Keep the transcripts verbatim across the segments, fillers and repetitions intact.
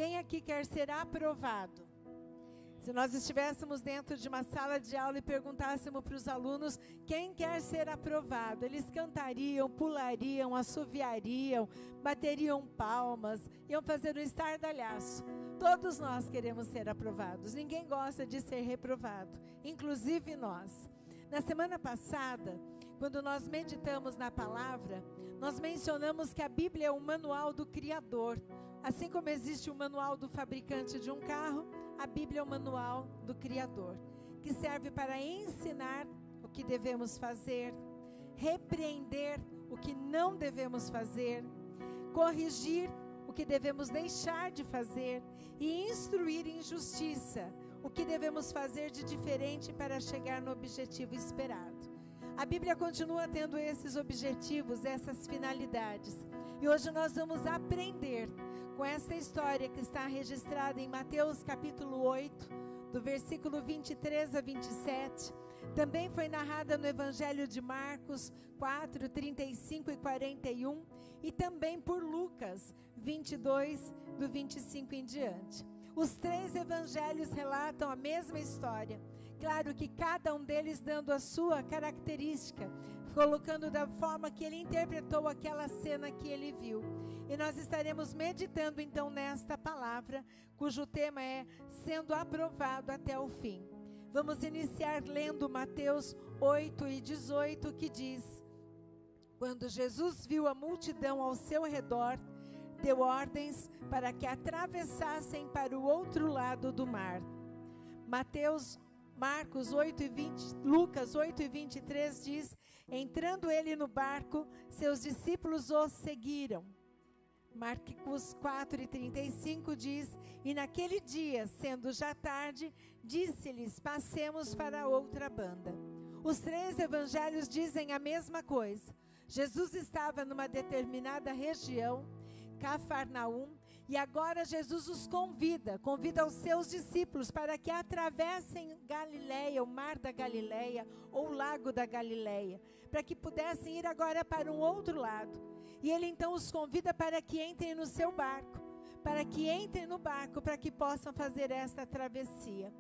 Quem aqui quer ser aprovado? Se nós estivéssemos dentro de uma sala de aula e perguntássemos para os alunos quem quer ser aprovado, eles cantariam, pulariam, assoviariam, bateriam palmas, iam fazer um estardalhaço. Todos nós queremos ser aprovados. Ninguém gosta de ser reprovado, inclusive nós. Na semana passada, quando nós meditamos na palavra, nós mencionamos que a Bíblia é o manual do Criador. Assim como existe o manual do fabricante de um carro, a Bíblia é o manual do Criador, que serve para ensinar o que devemos fazer, repreender o que não devemos fazer, corrigir o que devemos deixar de fazer e instruir em justiça o que devemos fazer de diferente para chegar no objetivo esperado. A Bíblia continua tendo esses objetivos, essas finalidades. E hoje nós vamos aprender com essa história que está registrada em Mateus capítulo oito, do versículo vinte e três a vinte e sete. Também foi narrada no Evangelho de Marcos quatro, trinta e cinco e quarenta e um. E também por Lucas vinte e dois, do vinte e cinco em diante. Os três evangelhos relatam a mesma história. Claro que cada um deles dando a sua característica, colocando da forma que ele interpretou aquela cena que ele viu. E nós estaremos meditando então nesta palavra, cujo tema é sendo aprovado até o fim. Vamos iniciar lendo Mateus oito e dezoito, que diz: Quando Jesus viu a multidão ao seu redor, deu ordens para que atravessassem para o outro lado do mar. Mateus, Marcos oito e vinte, Lucas oito e vinte e três diz: entrando ele no barco, seus discípulos o seguiram. Marcos quatro e trinta e cinco diz: e naquele dia, sendo já tarde, disse-lhes: passemos para outra banda. Os três evangelhos dizem a mesma coisa. Jesus estava numa determinada região, Cafarnaum, e agora Jesus os convida, convida os seus discípulos para que atravessem Galileia, o mar da Galileia, ou o lago da Galileia, para que pudessem ir agora para um outro lado. E ele então os convida para que entrem no seu barco, para que entrem no barco, para que possam fazer esta travessia.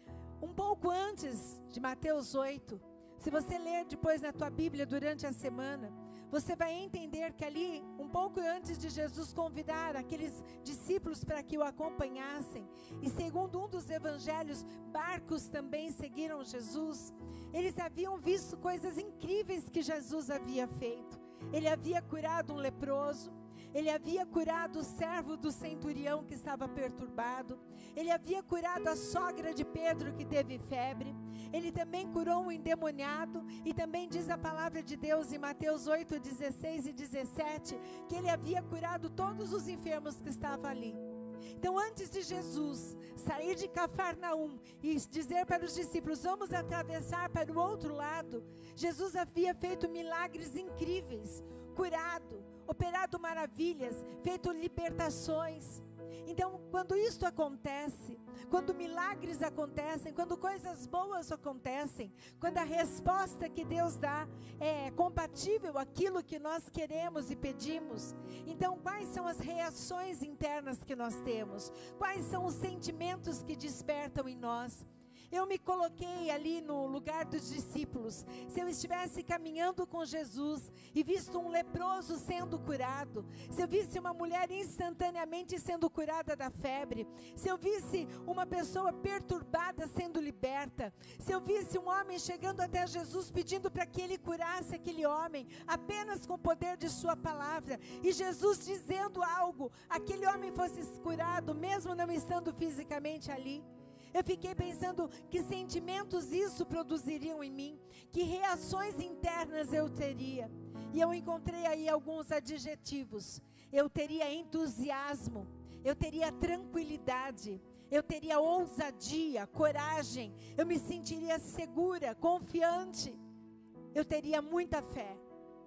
Um pouco antes de Mateus oito, se você ler depois na tua Bíblia durante a semana, você vai entender que ali, um pouco antes de Jesus convidar aqueles discípulos para que o acompanhassem, e segundo um dos evangelhos, barcos também seguiram Jesus, eles haviam visto coisas incríveis que Jesus havia feito. Ele havia curado um leproso, ele havia curado o servo do centurião que estava perturbado, ele havia curado a sogra de Pedro que teve febre, ele também curou um endemoniado, e também diz a palavra de Deus em Mateus oito, dezesseis e dezessete, que ele havia curado todos os enfermos que estavam ali. Então, antes de Jesus sair de Cafarnaum e dizer para os discípulos: vamos atravessar para o outro lado, Jesus havia feito milagres incríveis, curado, operado maravilhas, feito libertações. Então, quando isto acontece, quando milagres acontecem, quando coisas boas acontecem, quando a resposta que Deus dá é compatível àquilo que nós queremos e pedimos, então quais são as reações internas que nós temos? Quais são os sentimentos que despertam em nós? Eu me coloquei ali no lugar dos discípulos. Se eu estivesse caminhando com Jesus e visto um leproso sendo curado, se eu visse uma mulher instantaneamente sendo curada da febre, se eu visse uma pessoa perturbada sendo liberta, se eu visse um homem chegando até Jesus pedindo para que ele curasse aquele homem apenas com o poder de sua palavra, e Jesus dizendo algo, aquele homem fosse curado mesmo não estando fisicamente ali, eu fiquei pensando que sentimentos isso produziriam em mim, que reações internas eu teria. E eu encontrei aí alguns adjetivos. Eu teria entusiasmo, eu teria tranquilidade, eu teria ousadia, coragem, eu me sentiria segura, confiante, eu teria muita fé.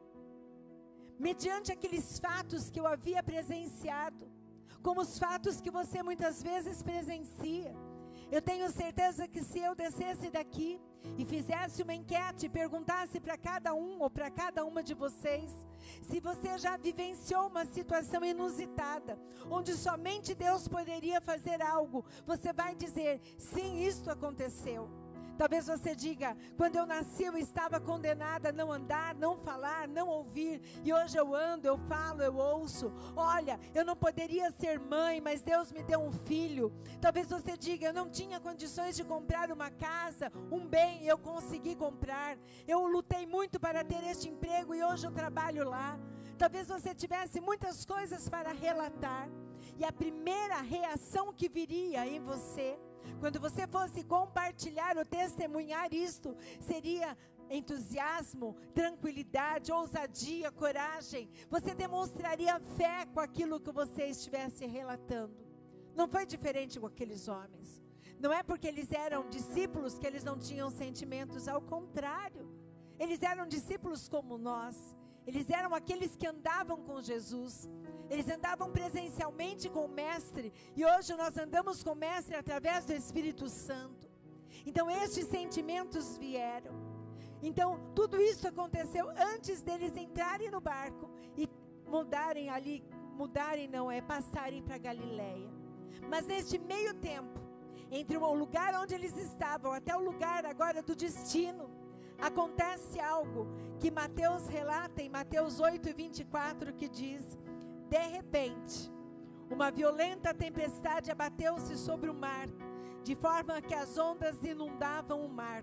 Mediante aqueles fatos que eu havia presenciado, como os fatos que você muitas vezes presencia, Eu tenho certeza que se eu descesse daqui e fizesse uma enquete e perguntasse para cada um ou para cada uma de vocês, se você já vivenciou uma situação inusitada, onde somente Deus poderia fazer algo, você vai dizer, sim, isto aconteceu. Talvez você diga, quando eu nasci eu estava condenada a não andar, não falar, não ouvir, e hoje eu ando, eu falo, eu ouço. Olha, eu não poderia ser mãe, mas Deus me deu um filho. Talvez você diga, eu não tinha condições de comprar uma casa, um bem, eu consegui comprar. Eu lutei muito para ter este emprego e hoje eu trabalho lá. Talvez você tivesse muitas coisas para relatar, e a primeira reação que viria em você, quando você fosse compartilhar ou testemunhar isto, seria entusiasmo, tranquilidade, ousadia, coragem. Você demonstraria fé com aquilo que você estivesse relatando. Não foi diferente com aqueles homens. Não é porque eles eram discípulos que eles não tinham sentimentos, ao contrário. Eles eram discípulos como nós. Eles eram aqueles que andavam com Jesus. Eles andavam presencialmente com o Mestre, e hoje nós andamos com o Mestre através do Espírito Santo. Então estes sentimentos vieram. Então tudo isso aconteceu antes deles entrarem no barco e mudarem ali, mudarem não, é passarem para Galileia. Mas neste meio tempo, entre o lugar onde eles estavam até o lugar agora do destino, acontece algo que Mateus relata em Mateus oito, vinte e quatro, que diz: de repente, uma violenta tempestade abateu-se sobre o mar, de forma que as ondas inundavam o mar.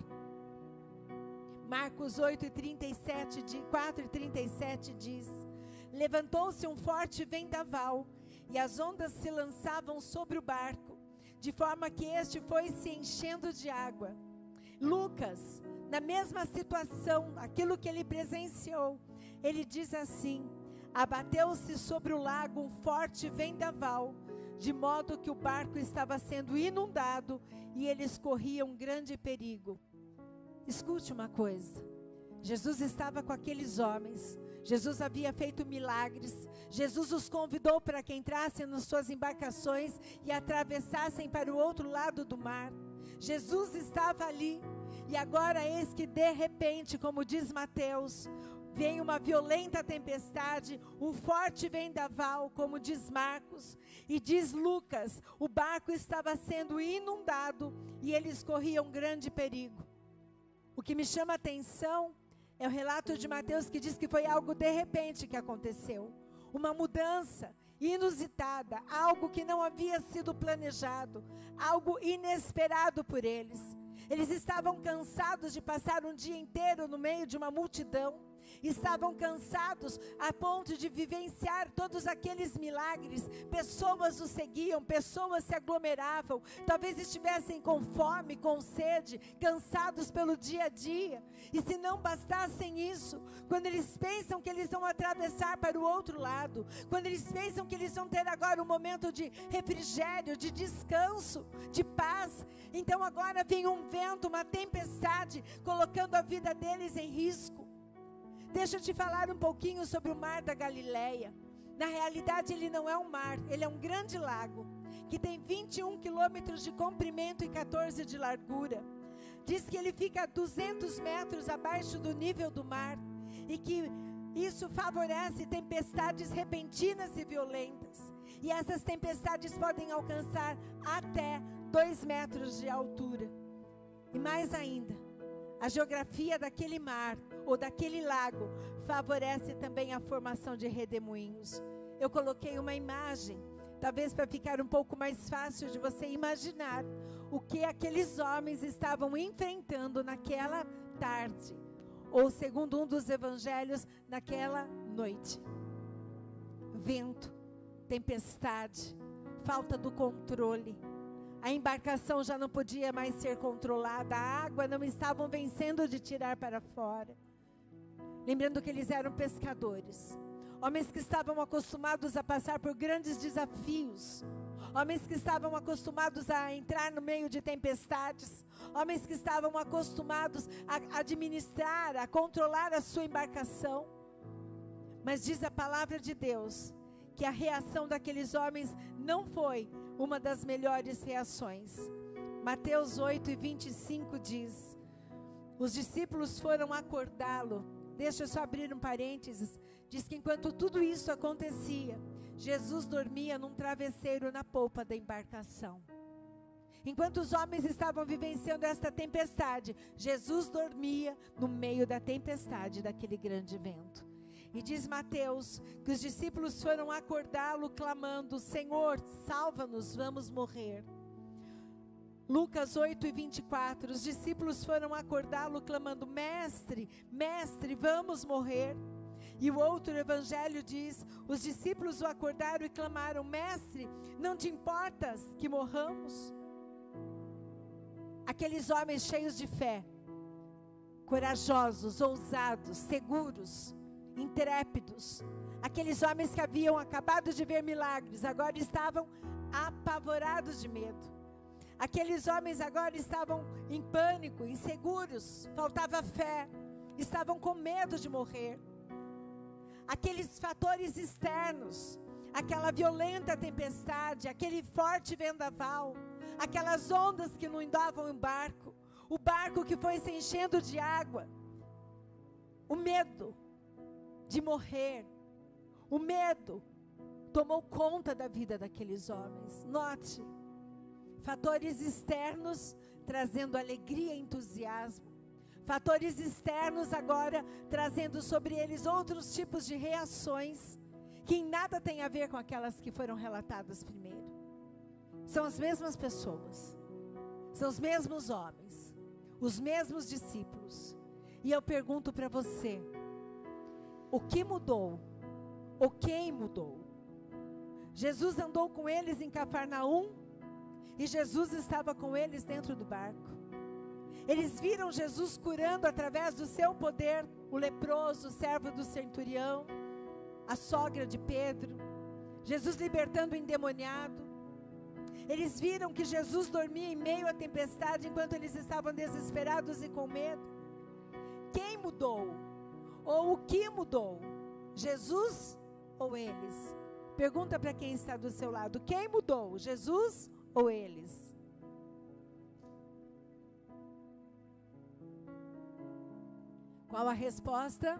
Marcos oito, trinta e sete, quatro e trinta e sete diz: levantou-se um forte vendaval, e as ondas se lançavam sobre o barco, de forma que este foi se enchendo de água. Lucas, na mesma situação, aquilo que ele presenciou, ele diz assim: abateu-se sobre o lago um forte vendaval, de modo que o barco estava sendo inundado e eles corriam grande perigo. Escute uma coisa, Jesus estava com aqueles homens, Jesus havia feito milagres, Jesus os convidou para que entrassem nas suas embarcações e atravessassem para o outro lado do mar. Jesus estava ali, e agora eis que de repente, como diz Mateus, vem uma violenta tempestade, um forte vendaval, como diz Marcos, e diz Lucas, o barco estava sendo inundado e eles corriam grande perigo. O que me chama a atenção é o relato de Mateus, que diz que foi algo de repente que aconteceu. Uma mudança inusitada, algo que não havia sido planejado, algo inesperado por eles. Eles estavam cansados de passar um dia inteiro no meio de uma multidão. Estavam cansados a ponto de vivenciar todos aqueles milagres. Pessoas os seguiam, pessoas se aglomeravam. Talvez estivessem com fome, com sede, cansados pelo dia a dia. E se não bastassem isso, quando eles pensam que eles vão atravessar para o outro lado, quando eles pensam que eles vão ter agora um momento de refrigério, de descanso, de paz, então agora vem um vento, uma tempestade, colocando a vida deles em risco. Deixa eu te falar um pouquinho sobre o mar da Galileia. Na realidade ele não é um mar, ele é um grande lago, que tem vinte e um quilômetros de comprimento e quatorze de largura. Diz que ele fica a duzentos metros abaixo do nível do mar, e que isso favorece tempestades repentinas e violentas. E essas tempestades podem alcançar até dois metros de altura. E mais ainda, a geografia daquele mar ou daquele lago favorece também a formação de redemoinhos. Eu coloquei uma imagem, talvez para ficar um pouco mais fácil de você imaginar o que aqueles homens estavam enfrentando naquela tarde, ou segundo um dos evangelhos, naquela noite. Vento, tempestade, falta do controle. A embarcação já não podia mais ser controlada, a água não estavam vencendo de tirar para fora. Lembrando que eles eram pescadores, homens que estavam acostumados a passar por grandes desafios, homens que estavam acostumados a entrar no meio de tempestades, homens que estavam acostumados a administrar, a controlar a sua embarcação. Mas diz a palavra de Deus que a reação daqueles homens não foi uma das melhores reações. Mateus oito e vinte e cinco diz: os discípulos foram acordá-lo. Deixa eu só abrir um parênteses. Diz que enquanto tudo isso acontecia, Jesus dormia num travesseiro na polpa da embarcação. Enquanto os homens estavam vivenciando esta tempestade, Jesus dormia no meio da tempestade, daquele grande vento. E diz Mateus que os discípulos foram acordá-lo clamando: Senhor, salva-nos, vamos morrer. Lucas oito e vinte e quatro, os discípulos foram acordá-lo clamando: Mestre, mestre, vamos morrer. E o outro evangelho diz: os discípulos o acordaram e clamaram: Mestre, não te importas que morramos? Aqueles homens cheios de fé, corajosos, ousados, seguros, intrépidos, aqueles homens que haviam acabado de ver milagres, agora estavam apavorados de medo. Aqueles homens agora estavam em pânico, inseguros, faltava fé, estavam com medo de morrer. Aqueles fatores externos, aquela violenta tempestade, aquele forte vendaval, aquelas ondas que inundavam o barco, o barco que foi se enchendo de água, o medo de morrer, o medo tomou conta da vida daqueles homens. Note, fatores externos trazendo alegria e entusiasmo. Fatores externos agora trazendo sobre eles outros tipos de reações que em nada tem a ver com aquelas que foram relatadas primeiro. São as mesmas pessoas, são os mesmos homens, os mesmos discípulos. E eu pergunto para você, o que mudou? Ou quem mudou? Jesus andou com eles em Cafarnaum e Jesus estava com eles dentro do barco. Eles viram Jesus curando através do seu poder o leproso, o servo do centurião, a sogra de Pedro. Jesus libertando o endemoniado. Eles viram que Jesus dormia em meio à tempestade enquanto eles estavam desesperados e com medo. Quem mudou? Ou o que mudou? Jesus ou eles? Pergunta para quem está do seu lado. Quem mudou? Jesus ou eles? Qual a resposta?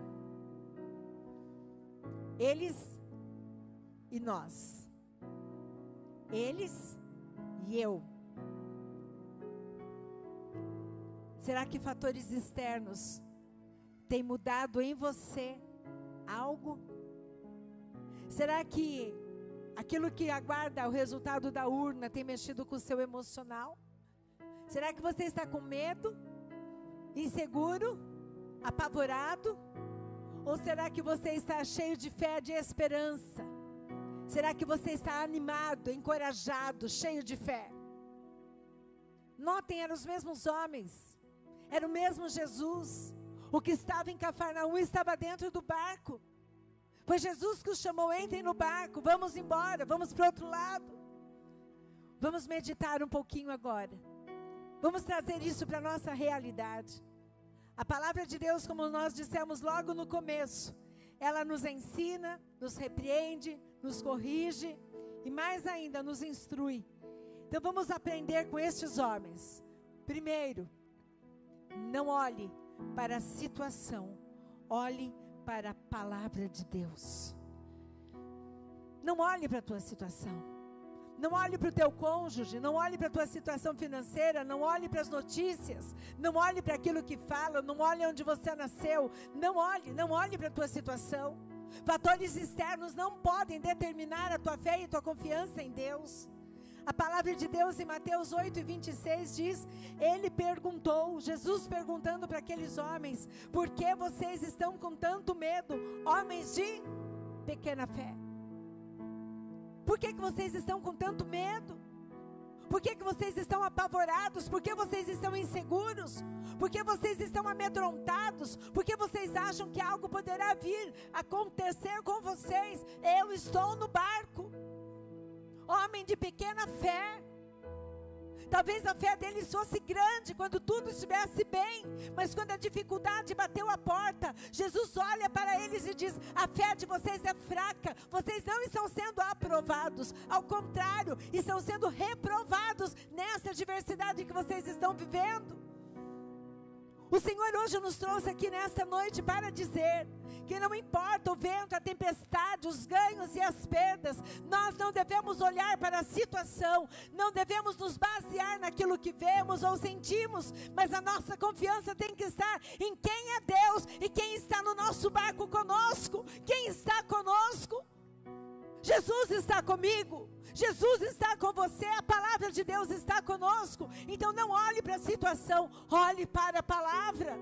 Eles e nós. Eles e eu. Será que fatores externos têm mudado em você algo? Será que aquilo que aguarda o resultado da urna tem mexido com o seu emocional? Será que você está com medo, inseguro, apavorado? Ou será que você está cheio de fé, de esperança? Será que você está animado, encorajado, cheio de fé? Notem, eram os mesmos homens, era o mesmo Jesus. O que estava em Cafarnaum estava dentro do barco. Foi Jesus que os chamou: entrem no barco, vamos embora, vamos para o outro lado. Vamos meditar um pouquinho agora. Vamos trazer isso para a nossa realidade. A palavra de Deus, como nós dissemos logo no começo, ela nos ensina, nos repreende, nos corrige e mais ainda nos instrui. Então vamos aprender com estes homens. Primeiro, não olhe para a situação, olhe para a palavra de Deus. Não olhe para a tua situação. Não olhe para o teu cônjuge, não olhe para a tua situação financeira, não olhe para as notícias, não olhe para aquilo que fala, não olhe onde você nasceu, não olhe, não olhe para a tua situação. Fatores externos não podem determinar a tua fé e a tua confiança em Deus. A palavra de Deus em Mateus oito e vinte e seis diz, ele perguntou, Jesus perguntando para aqueles homens, por que vocês estão com tanto medo, homens de pequena fé? Por que que vocês estão com tanto medo? Por que que vocês estão apavorados? Por que vocês estão inseguros? Por que vocês estão amedrontados? Por que vocês acham que algo poderá vir acontecer com vocês? Eu estou no barco. Homem de pequena fé. Talvez a fé deles fosse grande quando tudo estivesse bem, mas quando a dificuldade bateu a porta, Jesus olha para eles e diz: a fé de vocês é fraca, vocês não estão sendo aprovados, ao contrário, estão sendo reprovados nessa adversidade que vocês estão vivendo. O Senhor hoje nos trouxe aqui nesta noite para dizer que não importa o vento, a tempestade, os ganhos e as perdas, nós não devemos olhar para a situação, não devemos nos basear naquilo que vemos ou sentimos, mas a nossa confiança tem que estar em quem é Deus e quem está no nosso barco conosco. Quem está conosco? Jesus está comigo, Jesus está com você, a palavra de Deus está conosco. Então não olhe para a situação, olhe para a palavra.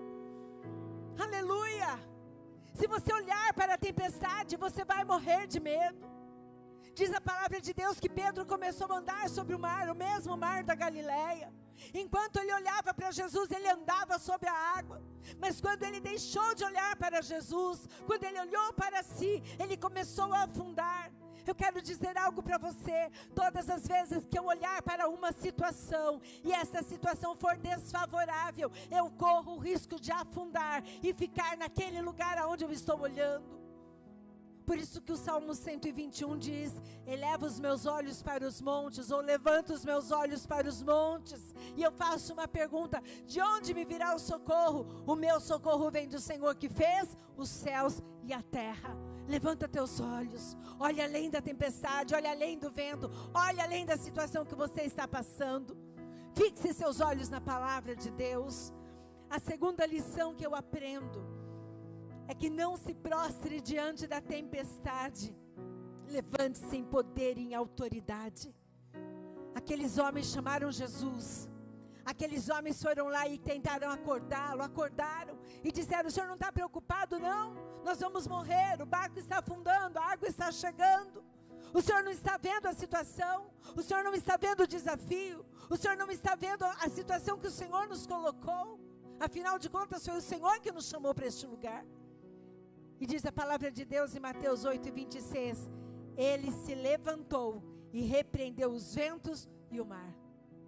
Aleluia! Se você olhar para a tempestade, você vai morrer de medo. Diz a palavra de Deus que Pedro começou a andar sobre o mar, o mesmo mar da Galileia. Enquanto ele olhava para Jesus, ele andava sobre a água. Mas quando ele deixou de olhar para Jesus, quando ele olhou para si, ele começou a afundar. Eu quero dizer algo para você: todas as vezes que eu olhar para uma situação e essa situação for desfavorável, eu corro o risco de afundar e ficar naquele lugar aonde eu estou olhando. Por isso que o Salmo cento e vinte e um diz: eleva os meus olhos para os montes, ou levanto os meus olhos para os montes, e eu faço uma pergunta: de onde me virá o socorro? O meu socorro vem do Senhor que fez os céus e a terra. Levanta teus olhos, olha além da tempestade, olha além do vento, olha além da situação que você está passando. Fixe seus olhos na palavra de Deus. A segunda lição que eu aprendo é que não se prostre diante da tempestade. Levante-se em poder e em autoridade. Aqueles homens chamaram Jesus. Aqueles homens foram lá e tentaram acordá-lo, acordaram e disseram: o senhor não está preocupado não? Nós vamos morrer, o barco está afundando, a água está chegando. O senhor não está vendo a situação? O senhor não está vendo o desafio? O senhor não está vendo a situação que o Senhor nos colocou? Afinal de contas, foi o Senhor que nos chamou para este lugar. E diz a palavra de Deus em Mateus oito, vinte e seis: ele se levantou e repreendeu os ventos e o mar.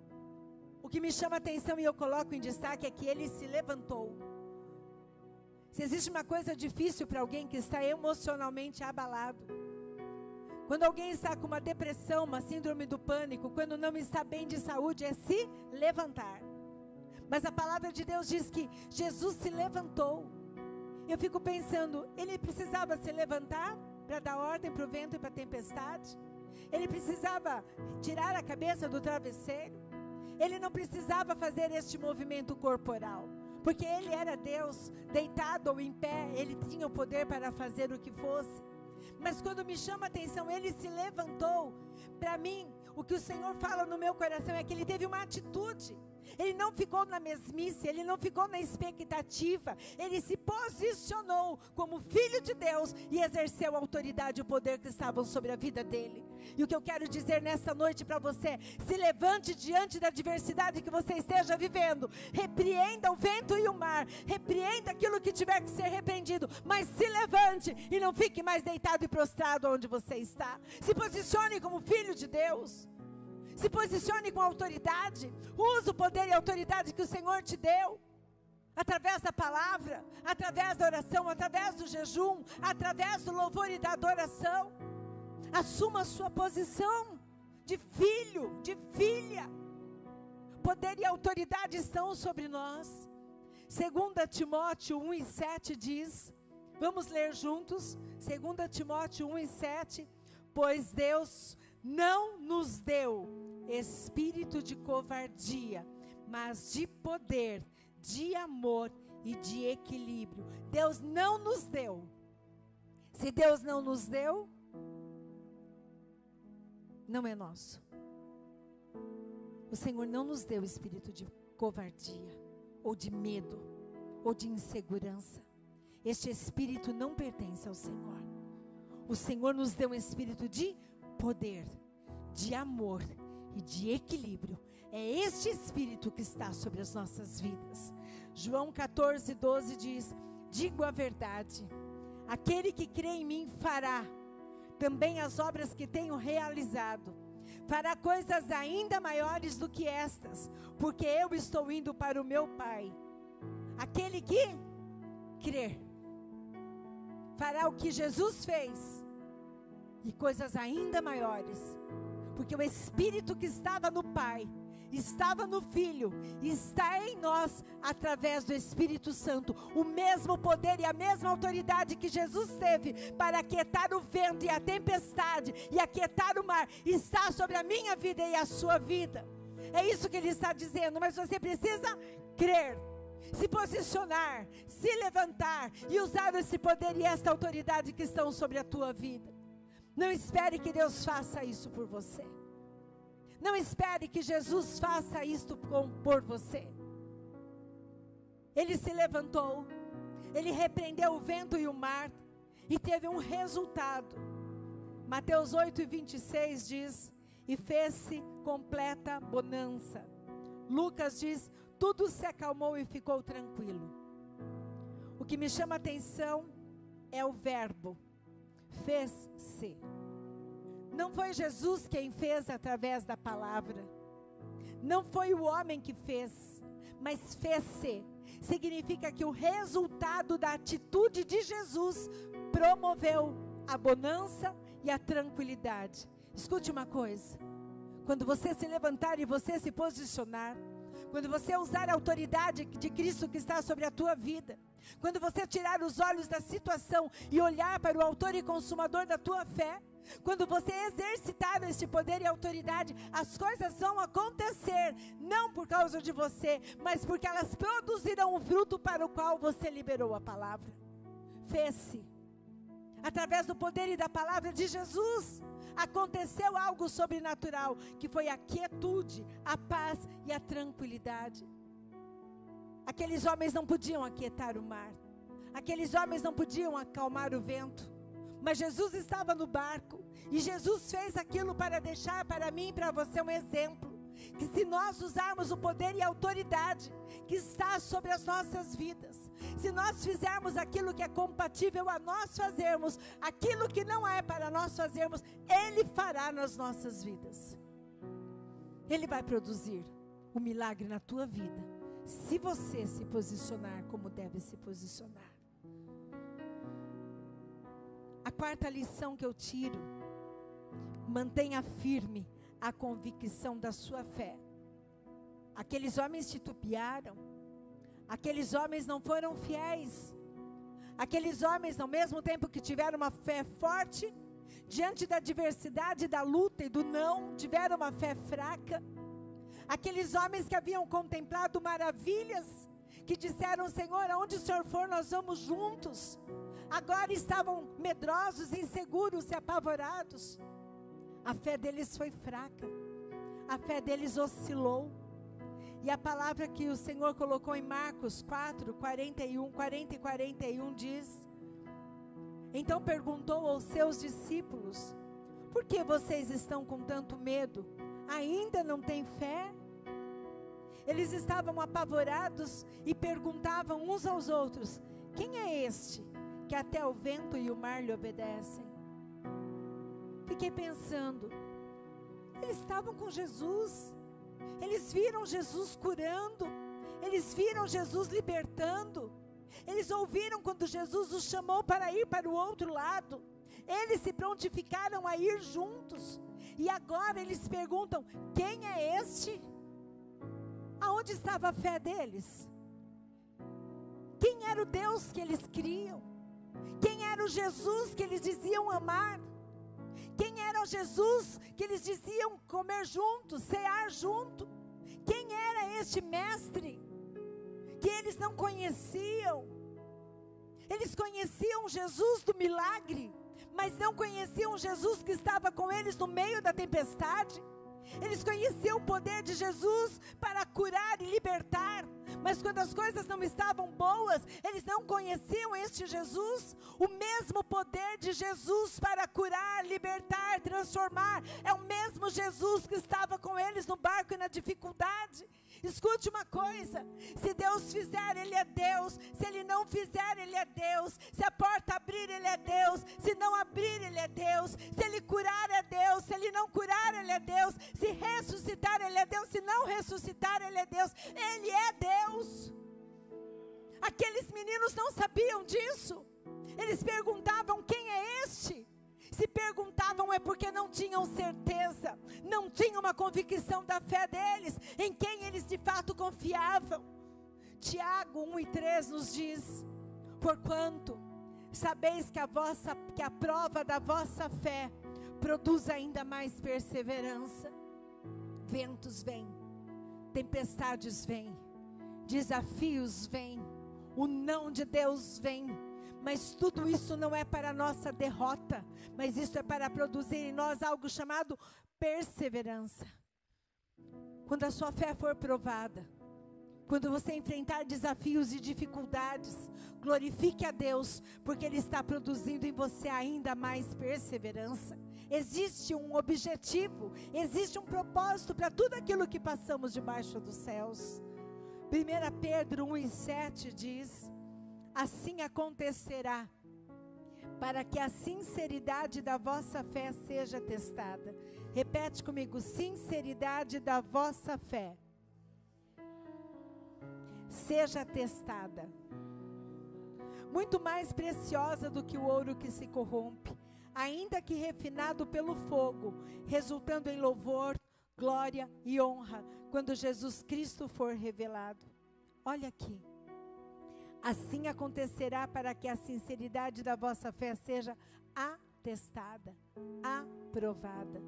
O que me chama a atenção e eu coloco em destaque é que ele se levantou. Se existe uma coisa difícil para alguém que está emocionalmente abalado, quando alguém está com uma depressão, uma síndrome do pânico, quando não está bem de saúde, é se levantar. Mas a palavra de Deus diz que Jesus se levantou. Eu fico pensando, ele precisava se levantar para dar ordem para o vento e para a tempestade? Ele precisava tirar a cabeça do travesseiro? Ele não precisava fazer este movimento corporal, porque ele era Deus, deitado ou em pé, ele tinha o poder para fazer o que fosse. Mas quando me chama a atenção, ele se levantou. Para mim, o que o Senhor fala no meu coração é que ele teve uma atitude. Ele não ficou na mesmice, ele não ficou na expectativa, ele se posicionou como filho de Deus e exerceu a autoridade e o poder que estavam sobre a vida dele. E o que eu quero dizer nesta noite para você: se levante diante da adversidade que você esteja vivendo, repreenda o vento e o mar, repreenda aquilo que tiver que ser repreendido, mas se levante e não fique mais deitado e prostrado onde você está. Se posicione como filho de Deus. Se posicione com autoridade. Use o poder e a autoridade que o Senhor te deu. Através da palavra, através da oração, através do jejum, através do louvor e da adoração. Assuma a sua posição de filho, de filha. Poder e autoridade estão sobre nós. Segunda Timóteo um e sete diz, vamos ler juntos, Segunda Timóteo um e sete, pois Deus não nos deu espírito de covardia, mas de poder, de amor e de equilíbrio. Deus não nos deu. Se Deus não nos deu, não é nosso. O Senhor não nos deu espírito de covardia, ou de medo, ou de insegurança. Este espírito não pertence ao Senhor. O Senhor nos deu um espírito de poder, de amor e de equilíbrio. É este espírito que está sobre as nossas vidas. João catorze, doze diz, digo a verdade, aquele que crê em mim fará também as obras que tenho realizado, fará coisas ainda maiores do que estas, porque eu estou indo para o meu Pai. Aquele que crer fará o que Jesus fez, e coisas ainda maiores, porque o Espírito que estava no Pai, estava no Filho, está em nós através do Espírito Santo. O mesmo poder e a mesma autoridade que Jesus teve para aquietar o vento e a tempestade e aquietar o mar, está sobre a minha vida e a sua vida. É isso que ele está dizendo, mas você precisa crer, se posicionar, se levantar e usar esse poder e esta autoridade que estão sobre a tua vida. Não espere que Deus faça isso por você. Não espere que Jesus faça isto com, por você. Ele se levantou, ele repreendeu o vento e o mar, e teve um resultado. Mateus oito, vinte e seis diz, e fez-se completa bonança. Lucas diz, tudo se acalmou e ficou tranquilo. O que me chama a atenção é o verbo, fez-se. Não foi Jesus quem fez através da palavra. Não foi o homem que fez, mas fez-se. Significa que o resultado da atitude de Jesus promoveu a bonança e a tranquilidade. Escute uma coisa. Quando você se levantar e você se posicionar, quando você usar a autoridade de Cristo que está sobre a tua vida, quando você tirar os olhos da situação e olhar para o autor e consumador da tua fé, quando você exercitar esse poder e autoridade, as coisas vão acontecer, não por causa de você, mas porque elas produzirão o fruto para o qual você liberou a palavra. Fez-se. Através do poder e da palavra de Jesus, aconteceu algo sobrenatural, que foi a quietude, a paz e a tranquilidade. Aqueles homens não podiam aquietar o mar, aqueles homens não podiam acalmar o vento, mas Jesus estava no barco, e Jesus fez aquilo para deixar para mim e para você um exemplo, que se nós usarmos o poder e a autoridade que está sobre as nossas vidas, se nós fizermos aquilo que é compatível a nós fazermos, aquilo que não é para nós fazermos, Ele fará nas nossas vidas. Ele vai produzir um milagre na tua vida, se você se posicionar como deve se posicionar. A quarta lição que eu tiro, mantenha firme a convicção da sua fé. Aqueles homens titubearam, aqueles homens não foram fiéis, aqueles homens, ao mesmo tempo que tiveram uma fé forte, diante da adversidade, da luta e do não, tiveram uma fé fraca. Aqueles homens que haviam contemplado maravilhas, que disseram, Senhor, aonde o Senhor for, nós vamos juntos. Agora estavam medrosos, inseguros e apavorados. A fé deles foi fraca, a fé deles oscilou. E a palavra que o Senhor colocou em Marcos quatro, quarenta e um, quarenta e quarenta e um diz, então perguntou aos seus discípulos, por que vocês estão com tanto medo? Ainda não têm fé? Eles estavam apavorados e perguntavam uns aos outros, quem é este que até o vento e o mar lhe obedecem? Fiquei pensando, eles estavam com Jesus, eles viram Jesus curando, eles viram Jesus libertando, eles ouviram quando Jesus os chamou para ir para o outro lado, eles se prontificaram a ir juntos, e agora eles perguntam, quem é este? Aonde estava a fé deles? Quem era o Deus que eles criam? Quem era o Jesus que eles diziam amar? Quem era o Jesus que eles diziam comer juntos, cear junto? Quem era este mestre que eles não conheciam? Eles conheciam Jesus do milagre, mas não conheciam Jesus que estava com eles no meio da tempestade. Eles conheciam o poder de Jesus para curar e libertar, Mas quando as coisas não estavam boas, eles não conheciam este Jesus. O mesmo poder de Jesus para curar, libertar, transformar, é o mesmo Jesus que estava com eles no barco e na dificuldade. Escute uma coisa, se Deus fizer, Ele é Deus. Se Ele não fizer, Ele é Deus. Se a porta abrir, Ele é Deus. Se não abrir, Ele é Deus. Se Ele curar, é Deus. Se Ele não curar, Ele é Deus. Se ressuscitar, Ele é Deus. Se não ressuscitar, Ele é Deus. Ele é Deus. Aqueles meninos não sabiam disso. Eles perguntavam: quem é este? Se perguntavam é porque não tinham certeza, não tinham uma convicção da fé deles, em quem eles de fato confiavam. Tiago um e três nos diz: porquanto sabeis que a, vossa, que a prova da vossa fé produz ainda mais perseverança. Ventos vêm, tempestades vêm, desafios vêm, o não de Deus vem. Mas tudo isso não é para a nossa derrota, mas isso é para produzir em nós algo chamado perseverança. Quando a sua fé for provada, quando você enfrentar desafios e dificuldades, glorifique a Deus, porque Ele está produzindo em você ainda mais perseverança. Existe um objetivo, existe um propósito para tudo aquilo que passamos debaixo dos céus. primeira Pedro um e sete diz: assim acontecerá, para que a sinceridade da vossa fé seja testada. Repete comigo: sinceridade da vossa fé seja testada. Muito mais preciosa do que o ouro que se corrompe, ainda que refinado pelo fogo, resultando em louvor, glória e honra, quando Jesus Cristo for revelado. Olha aqui. Assim acontecerá, para que a sinceridade da vossa fé seja atestada, aprovada.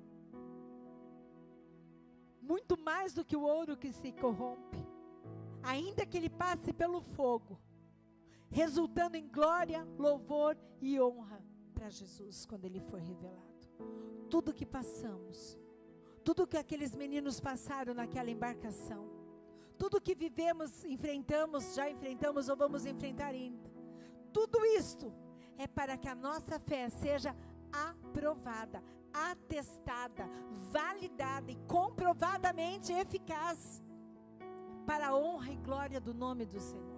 Muito mais do que o ouro que se corrompe, ainda que ele passe pelo fogo, resultando em glória, louvor e honra para Jesus quando Ele for revelado. Tudo que passamos, tudo que aqueles meninos passaram naquela embarcação, tudo que vivemos, enfrentamos, já enfrentamos ou vamos enfrentar ainda, tudo isto é para que a nossa fé seja aprovada, atestada, validada e comprovadamente eficaz, para a honra e glória do nome do Senhor.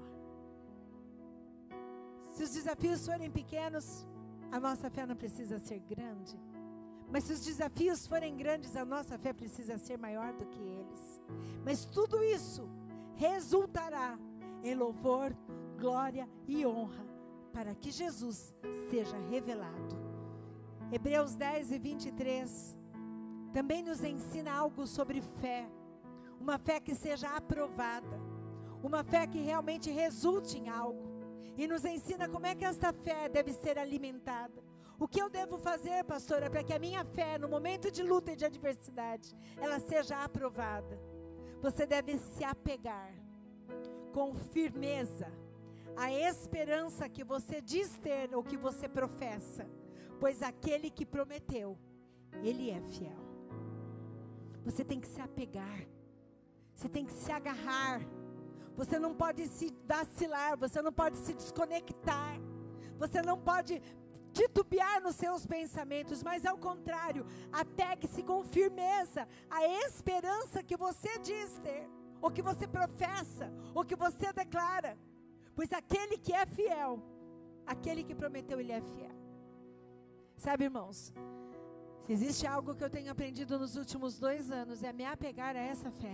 Se os desafios forem pequenos, a nossa fé não precisa ser grande. Mas se os desafios forem grandes, a nossa fé precisa ser maior do que eles. Mas tudo isso resultará em louvor, glória e honra, para que Jesus seja revelado. Hebreus dez e vinte e três também nos ensina algo sobre fé. Uma fé que seja aprovada. Uma fé que realmente resulte em algo. E nos ensina como é que esta fé deve ser alimentada. O que eu devo fazer, pastora, para que a minha fé, no momento de luta e de adversidade, ela seja aprovada? Você deve se apegar com firmeza à esperança que você diz ter ou que você professa, pois aquele que prometeu, Ele é fiel. Você tem que se apegar, você tem que se agarrar, você não pode se vacilar, você não pode se desconectar, você não pode titubear nos seus pensamentos, mas ao contrário, apegue-se com firmeza à esperança que você diz ter, ou que você professa, ou que você declara, pois aquele que é fiel, aquele que prometeu, Ele é fiel. Sabe, irmãos, se existe algo que eu tenho aprendido nos últimos dois anos, é me apegar a essa fé.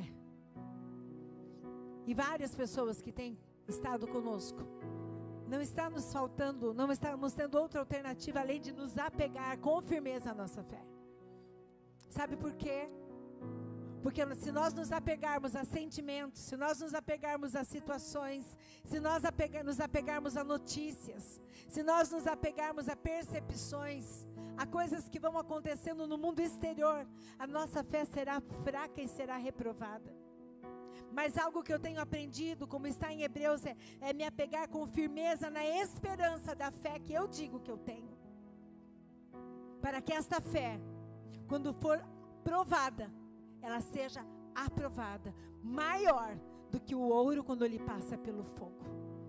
E várias pessoas que têm estado conosco, não está nos faltando, não estamos tendo outra alternativa além de nos apegar com firmeza à nossa fé. Sabe por quê? Porque se nós nos apegarmos a sentimentos, se nós nos apegarmos a situações, se nós apegar, nos apegarmos a notícias, se nós nos apegarmos a percepções, a coisas que vão acontecendo no mundo exterior, a nossa fé será fraca e será reprovada. Mas algo que eu tenho aprendido, como está em Hebreus, é, é me apegar com firmeza na esperança da fé que eu digo que eu tenho. Para que esta fé, quando for provada, ela seja aprovada, maior do que o ouro quando ele passa pelo fogo.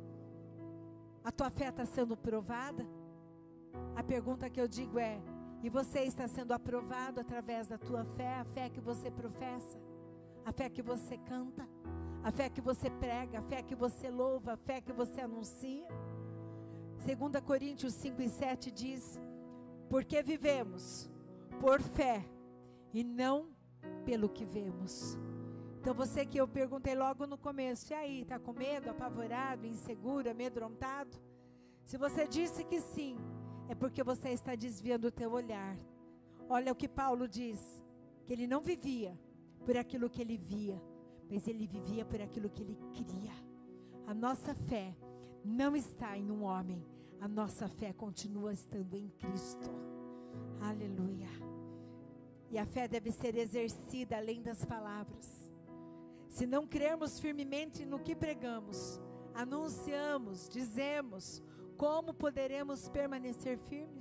A tua fé está sendo provada? A pergunta que eu digo é: e você está sendo aprovado através da tua fé, a fé que você professa, a fé que você canta, a fé que você prega, a fé que você louva, a fé que você anuncia? Segunda Coríntios cinco e sete diz: porque vivemos por fé e não pelo que vemos. Então você que eu perguntei logo no começo, e aí, está com medo, apavorado, inseguro, amedrontado? Se você disse que sim, é porque você está desviando o teu olhar. Olha o que Paulo diz, que ele não vivia por aquilo que ele via, mas ele vivia por aquilo que ele queria. A nossa fé não está em um homem, a nossa fé continua estando em Cristo. Aleluia. E a fé deve ser exercida além das palavras. Se não crermos firmemente no que pregamos, anunciamos, dizemos, como poderemos permanecer firmes?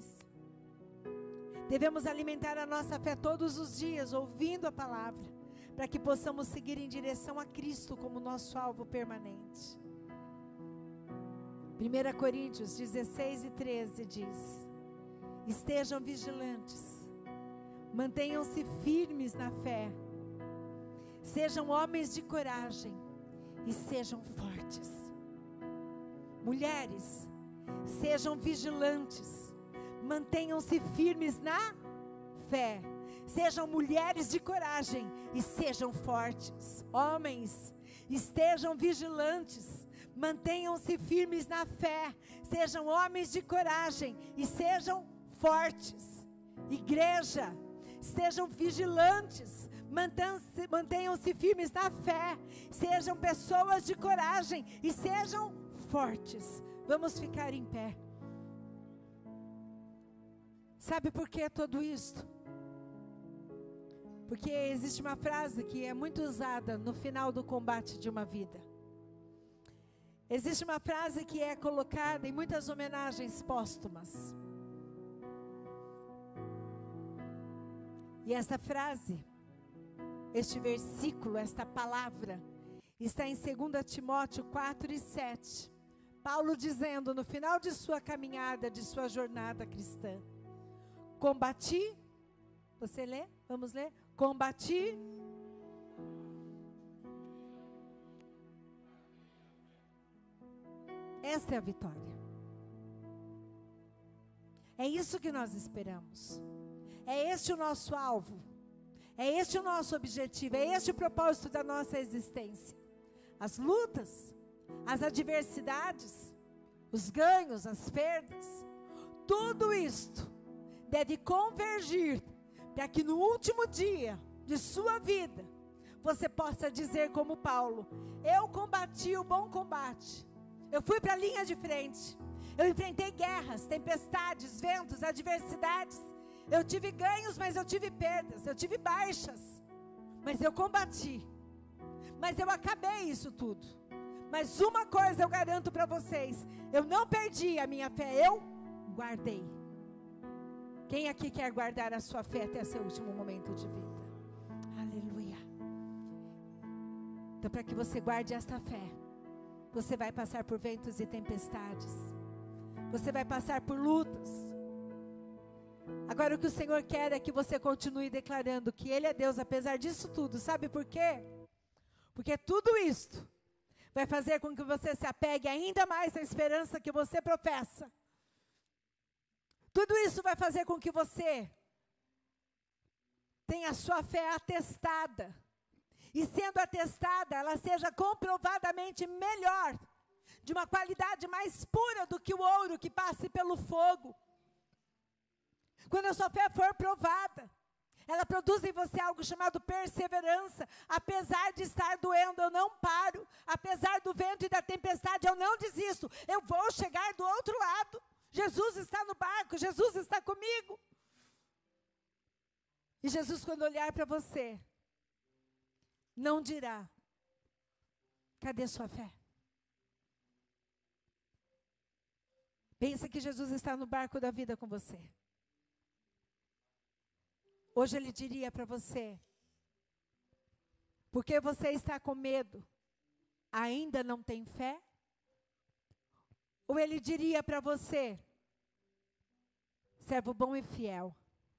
Devemos alimentar a nossa fé todos os dias, ouvindo a palavra, para que possamos seguir em direção a Cristo como nosso alvo permanente. primeira Coríntios dezesseis e treze diz: estejam vigilantes, mantenham-se firmes na fé, sejam homens de coragem e sejam fortes. Mulheres, sejam vigilantes, mantenham-se firmes na fé, sejam mulheres de coragem e sejam fortes. Homens, estejam vigilantes, mantenham-se firmes na fé, sejam homens de coragem e sejam fortes. Igreja, sejam vigilantes, mantenham-se, mantenham-se firmes na fé, sejam pessoas de coragem e sejam fortes. Vamos ficar em pé. Sabe por que tudo isso? Porque existe uma frase que é muito usada no final do combate de uma vida. Existe uma frase que é colocada em muitas homenagens póstumas. E essa frase, este versículo, esta palavra, está em dois Timóteo quatro e sete. Paulo dizendo no final de sua caminhada, de sua jornada cristã: combati, você lê? Vamos ler? Combati. Esta é a vitória. É isso que nós esperamos. É este o nosso alvo. É este o nosso objetivo. É este o propósito da nossa existência. As lutas, as adversidades, os ganhos, as perdas, tudo isto deve convergir para que no último dia de sua vida você possa dizer como Paulo: eu combati o bom combate, eu fui para a linha de frente, eu enfrentei guerras, tempestades, ventos, adversidades, eu tive ganhos, mas eu tive perdas, eu tive baixas, mas eu combati, mas eu acabei isso tudo. Mas uma coisa eu garanto para vocês: eu não perdi a minha fé, eu guardei. Quem aqui quer guardar a sua fé até seu último momento de vida? Aleluia. Então, para que você guarde esta fé, você vai passar por ventos e tempestades, você vai passar por lutas. Agora o que o Senhor quer é que você continue declarando que Ele é Deus apesar disso tudo. Sabe por quê? Porque tudo isto vai fazer com que você se apegue ainda mais à esperança que você professa. Tudo isso vai fazer com que você tenha a sua fé atestada. E sendo atestada, ela seja comprovadamente melhor, de uma qualidade mais pura do que o ouro que passe pelo fogo. Quando a sua fé for provada, ela produz em você algo chamado perseverança. Apesar de estar doendo, eu não paro. Apesar do vento e da tempestade, eu não desisto. Eu vou chegar do outro lado. Jesus está no barco, Jesus está comigo. E Jesus, quando olhar para você, não dirá: cadê sua fé? Pensa que Jesus está no barco da vida com você. Hoje Ele diria para você: Porque você está com medo, ainda não tem fé? Ou ele diria para você, servo bom e fiel,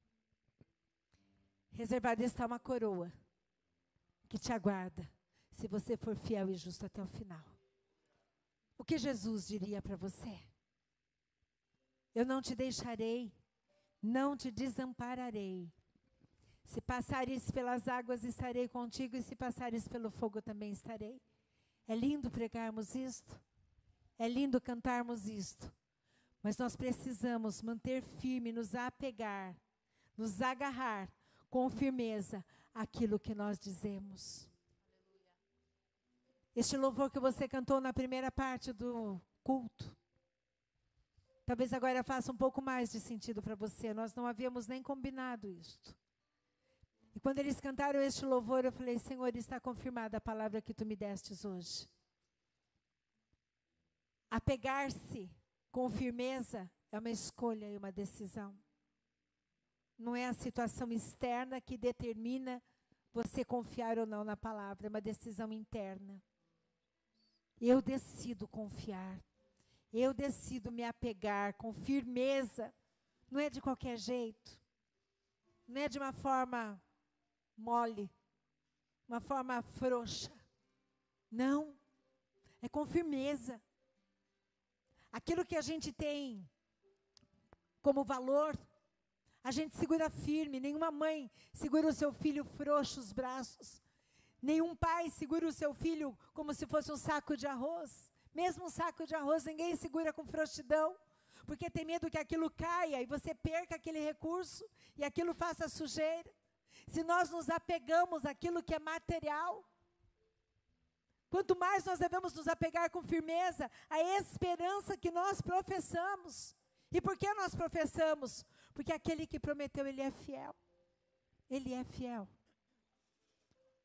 reservada está uma coroa que te aguarda, se você for fiel e justo até o final. O que Jesus diria para você? Eu não te deixarei, não te desampararei. Se passares pelas águas, estarei contigo, e se passares pelo fogo, também estarei. É lindo pregarmos isto, é lindo cantarmos isto, mas nós precisamos manter firme, nos apegar, nos agarrar com firmeza aquilo que nós dizemos. Este louvor que você cantou na primeira parte do culto, talvez agora faça um pouco mais de sentido para você. Nós não havíamos nem combinado isto. E quando eles cantaram este louvor, eu falei, Senhor, está confirmada a palavra que tu me destes hoje. Apegar-se com firmeza é uma escolha e uma decisão. Não é a situação externa que determina você confiar ou não na palavra, é uma decisão interna. Eu decido confiar, eu decido me apegar com firmeza, não é de qualquer jeito, não é de uma forma mole, uma forma frouxa, não, é com firmeza. Aquilo que a gente tem como valor, a gente segura firme. Nenhuma mãe segura o seu filho frouxo os braços. Nenhum pai segura o seu filho como se fosse um saco de arroz. Mesmo um saco de arroz, ninguém segura com frouxidão, porque tem medo que aquilo caia e você perca aquele recurso e aquilo faça sujeira. Se nós nos apegamos àquilo que é material, quanto mais nós devemos nos apegar com firmeza à esperança que nós professamos. E por que nós professamos? Porque aquele que prometeu, ele é fiel. Ele é fiel.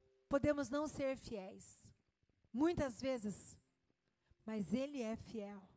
Podemos não ser fiéis, muitas vezes, mas ele é fiel.